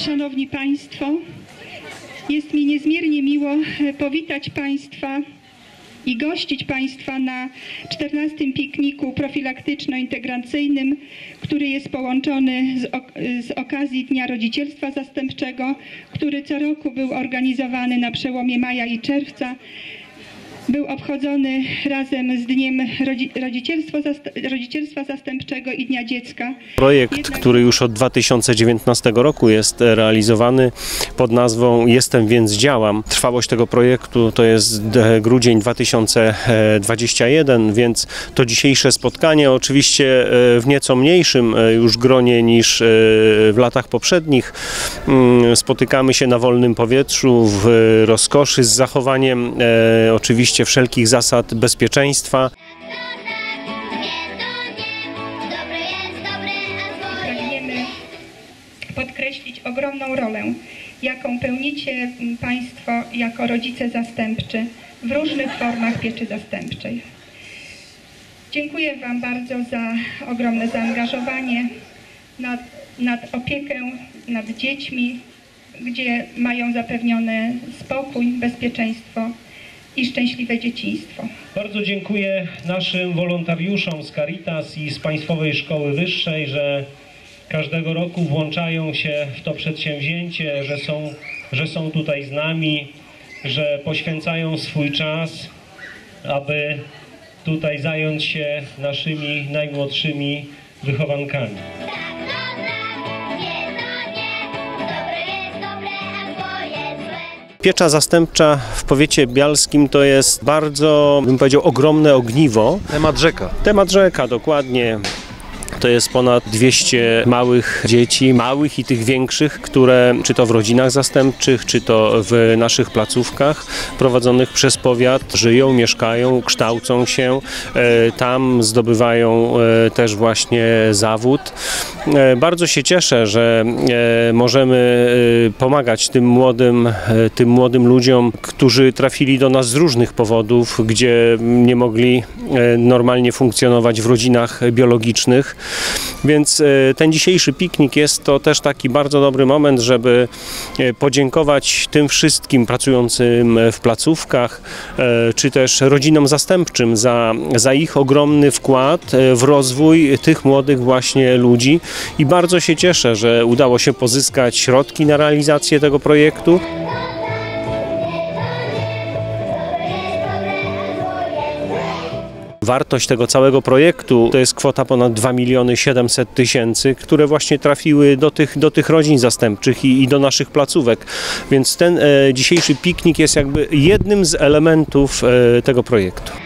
Szanowni Państwo, jest mi niezmiernie miło powitać Państwa i gościć Państwa na 14. pikniku profilaktyczno-integracyjnym, który jest połączony z okazji Dnia Rodzicielstwa Zastępczego, który co roku był organizowany na przełomie maja i czerwca. Był obchodzony razem z Dniem Rodzicielstwa Zastępczego i Dnia Dziecka. Projekt, który już od 2019 roku jest realizowany pod nazwą Jestem, więc działam. Trwałość tego projektu to jest grudzień 2021, więc to dzisiejsze spotkanie oczywiście w nieco mniejszym już gronie niż w latach poprzednich. Spotykamy się na wolnym powietrzu, w rozkoszy, z zachowaniem oczywiście wszelkich zasad bezpieczeństwa. Pragniemy podkreślić ogromną rolę, jaką pełnicie Państwo jako rodzice zastępczy w różnych formach pieczy zastępczej. Dziękuję Wam bardzo za ogromne zaangażowanie nad opiekę nad dziećmi, gdzie mają zapewnione spokój, bezpieczeństwo i szczęśliwe dzieciństwo. Bardzo dziękuję naszym wolontariuszom z Caritas i z Państwowej Szkoły Wyższej, że każdego roku włączają się w to przedsięwzięcie, że są tutaj z nami, że poświęcają swój czas, aby tutaj zająć się naszymi najmłodszymi wychowankami. Piecza zastępcza w powiecie bialskim to jest bardzo, bym powiedział, ogromne ogniwo. Temat rzeka. Temat rzeka, dokładnie. To jest ponad 200 małych dzieci, małych i tych większych, które czy to w rodzinach zastępczych, czy to w naszych placówkach prowadzonych przez powiat żyją, mieszkają, kształcą się, tam zdobywają też właśnie zawód. Bardzo się cieszę, że możemy pomagać tym młodym ludziom, którzy trafili do nas z różnych powodów, gdzie nie mogli normalnie funkcjonować w rodzinach biologicznych. Więc ten dzisiejszy piknik jest to też taki bardzo dobry moment, żeby podziękować tym wszystkim pracującym w placówkach, czy też rodzinom zastępczym za ich ogromny wkład w rozwój tych młodych właśnie ludzi. I bardzo się cieszę, że udało się pozyskać środki na realizację tego projektu. Wartość tego całego projektu to jest kwota ponad 2 700 000, które właśnie trafiły do tych rodzin zastępczych i do naszych placówek. Więc ten dzisiejszy piknik jest jakby jednym z elementów tego projektu.